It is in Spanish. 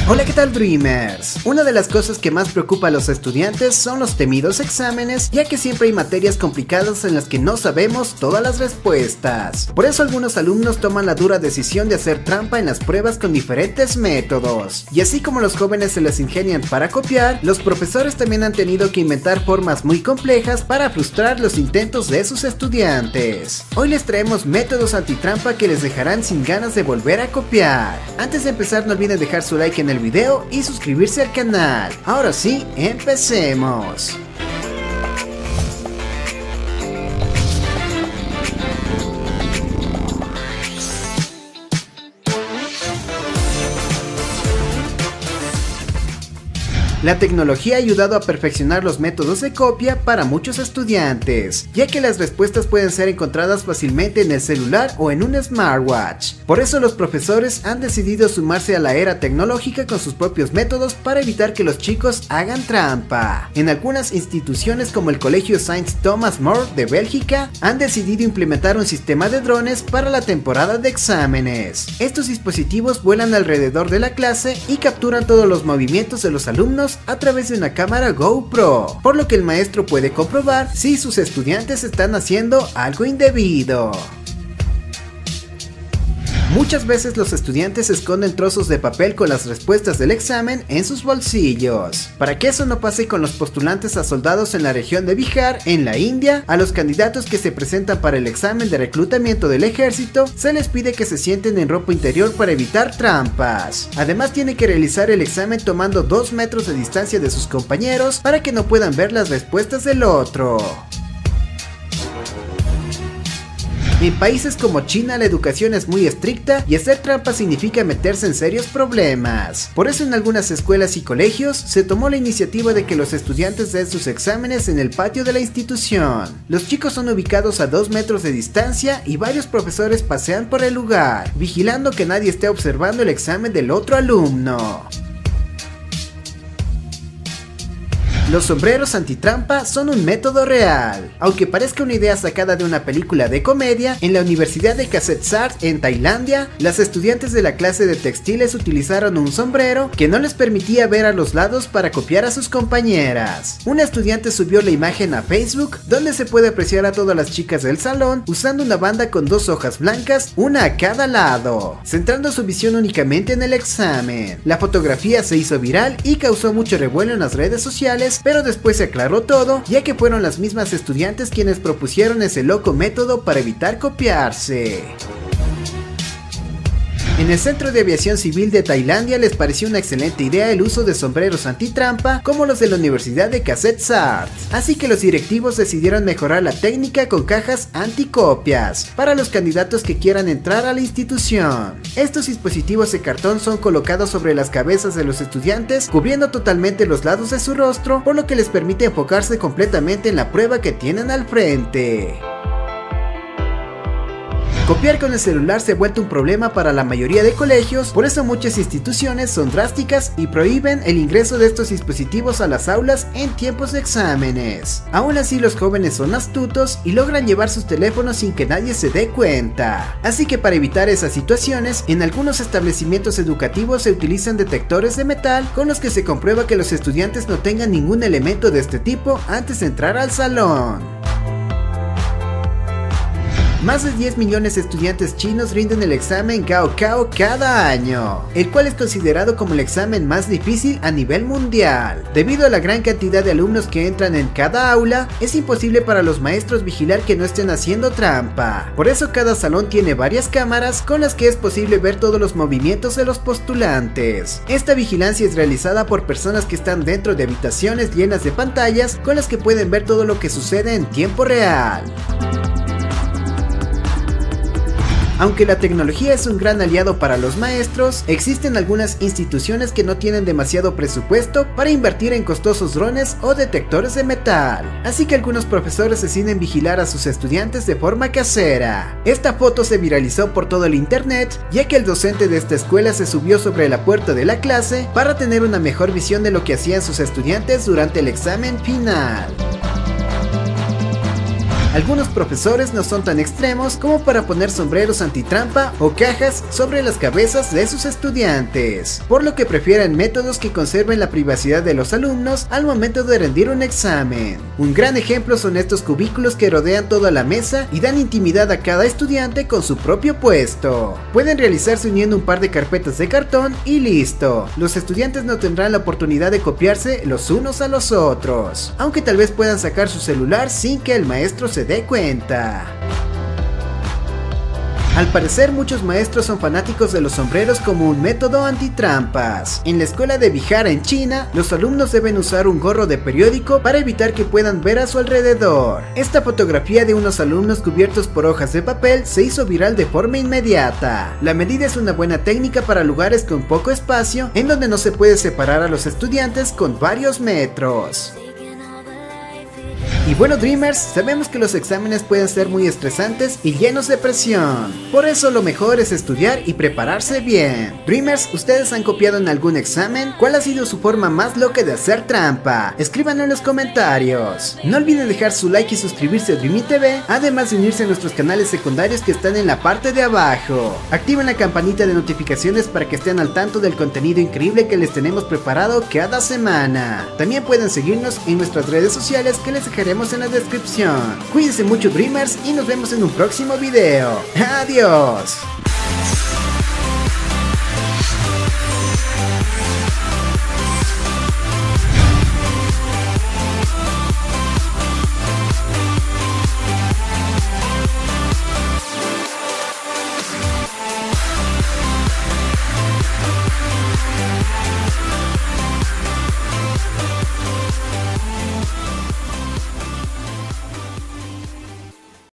Hola, ¿qué tal, Dreamers? Una de las cosas que más preocupa a los estudiantes son los temidos exámenes, ya que siempre hay materias complicadas en las que no sabemos todas las respuestas. Por eso algunos alumnos toman la dura decisión de hacer trampa en las pruebas con diferentes métodos. Y así como los jóvenes se las ingenian para copiar, los profesores también han tenido que inventar formas muy complejas para frustrar los intentos de sus estudiantes. Hoy les traemos métodos antitrampa que les dejarán sin ganas de volver a copiar. Antes de empezar, no olviden dejar su like en el video y suscribirse al canal. Ahora sí, empecemos. La tecnología ha ayudado a perfeccionar los métodos de copia para muchos estudiantes, ya que las respuestas pueden ser encontradas fácilmente en el celular o en un smartwatch. Por eso los profesores han decidido sumarse a la era tecnológica con sus propios métodos para evitar que los chicos hagan trampa. En algunas instituciones como el Colegio Saint Thomas More de Bélgica, han decidido implementar un sistema de drones para la temporada de exámenes. Estos dispositivos vuelan alrededor de la clase y capturan todos los movimientos de los alumnos a través de una cámara GoPro, por lo que el maestro puede comprobar si sus estudiantes están haciendo algo indebido. Muchas veces los estudiantes esconden trozos de papel con las respuestas del examen en sus bolsillos. Para que eso no pase con los postulantes a soldados en la región de Bihar, en la India, a los candidatos que se presentan para el examen de reclutamiento del ejército, se les pide que se sienten en ropa interior para evitar trampas. Además, tienen que realizar el examen tomando 2 metros de distancia de sus compañeros para que no puedan ver las respuestas del otro. En países como China la educación es muy estricta y hacer trampa significa meterse en serios problemas. Por eso en algunas escuelas y colegios se tomó la iniciativa de que los estudiantes den sus exámenes en el patio de la institución. Los chicos son ubicados a 2 metros de distancia y varios profesores pasean por el lugar, vigilando que nadie esté observando el examen del otro alumno. Los sombreros antitrampa son un método real. Aunque parezca una idea sacada de una película de comedia, en la Universidad de Kasetsart en Tailandia, las estudiantes de la clase de textiles utilizaron un sombrero que no les permitía ver a los lados para copiar a sus compañeras. Una estudiante subió la imagen a Facebook, donde se puede apreciar a todas las chicas del salón usando una banda con 2 hojas blancas, una a cada lado, centrando su visión únicamente en el examen. La fotografía se hizo viral y causó mucho revuelo en las redes sociales, pero después se aclaró todo, ya que fueron las mismas estudiantes quienes propusieron ese loco método para evitar copiarse. En el Centro de Aviación Civil de Tailandia les pareció una excelente idea el uso de sombreros antitrampa como los de la Universidad de Kasetsart, así que los directivos decidieron mejorar la técnica con cajas anticopias para los candidatos que quieran entrar a la institución. Estos dispositivos de cartón son colocados sobre las cabezas de los estudiantes, cubriendo totalmente los lados de su rostro, por lo que les permite enfocarse completamente en la prueba que tienen al frente. Copiar con el celular se ha vuelto un problema para la mayoría de colegios, por eso muchas instituciones son drásticas y prohíben el ingreso de estos dispositivos a las aulas en tiempos de exámenes. Aún así, los jóvenes son astutos y logran llevar sus teléfonos sin que nadie se dé cuenta. Así que para evitar esas situaciones, en algunos establecimientos educativos se utilizan detectores de metal con los que se comprueba que los estudiantes no tengan ningún elemento de este tipo antes de entrar al salón. Más de 10 millones de estudiantes chinos rinden el examen Gaokao cada año, el cual es considerado como el examen más difícil a nivel mundial. Debido a la gran cantidad de alumnos que entran en cada aula, es imposible para los maestros vigilar que no estén haciendo trampa. Por eso cada salón tiene varias cámaras con las que es posible ver todos los movimientos de los postulantes. Esta vigilancia es realizada por personas que están dentro de habitaciones llenas de pantallas con las que pueden ver todo lo que sucede en tiempo real. Aunque la tecnología es un gran aliado para los maestros, existen algunas instituciones que no tienen demasiado presupuesto para invertir en costosos drones o detectores de metal, así que algunos profesores deciden vigilar a sus estudiantes de forma casera. Esta foto se viralizó por todo el internet, ya que el docente de esta escuela se subió sobre la puerta de la clase para tener una mejor visión de lo que hacían sus estudiantes durante el examen final. Algunos profesores no son tan extremos como para poner sombreros antitrampa o cajas sobre las cabezas de sus estudiantes, por lo que prefieren métodos que conserven la privacidad de los alumnos al momento de rendir un examen. Un gran ejemplo son estos cubículos que rodean toda la mesa y dan intimidad a cada estudiante con su propio puesto. Pueden realizarse uniendo un par de carpetas de cartón y listo. Los estudiantes no tendrán la oportunidad de copiarse los unos a los otros, aunque tal vez puedan sacar su celular sin que el maestro se dé cuenta. Al parecer, muchos maestros son fanáticos de los sombreros como un método antitrampas. En la escuela de Bihar en China, los alumnos deben usar un gorro de periódico para evitar que puedan ver a su alrededor. Esta fotografía de unos alumnos cubiertos por hojas de papel se hizo viral de forma inmediata. La medida es una buena técnica para lugares con poco espacio, en donde no se puede separar a los estudiantes con varios metros. Y bueno, Dreamers, sabemos que los exámenes pueden ser muy estresantes y llenos de presión. Por eso lo mejor es estudiar y prepararse bien. Dreamers, ¿ustedes han copiado en algún examen? ¿Cuál ha sido su forma más loca de hacer trampa? Escríbanlo en los comentarios. No olviden dejar su like y suscribirse a Dreamy TV, además de unirse a nuestros canales secundarios que están en la parte de abajo. Activen la campanita de notificaciones para que estén al tanto del contenido increíble que les tenemos preparado cada semana. También pueden seguirnos en nuestras redes sociales que les dejaremos en la descripción. Cuídense mucho, Dreamers, y nos vemos en un próximo video. ¡Adiós!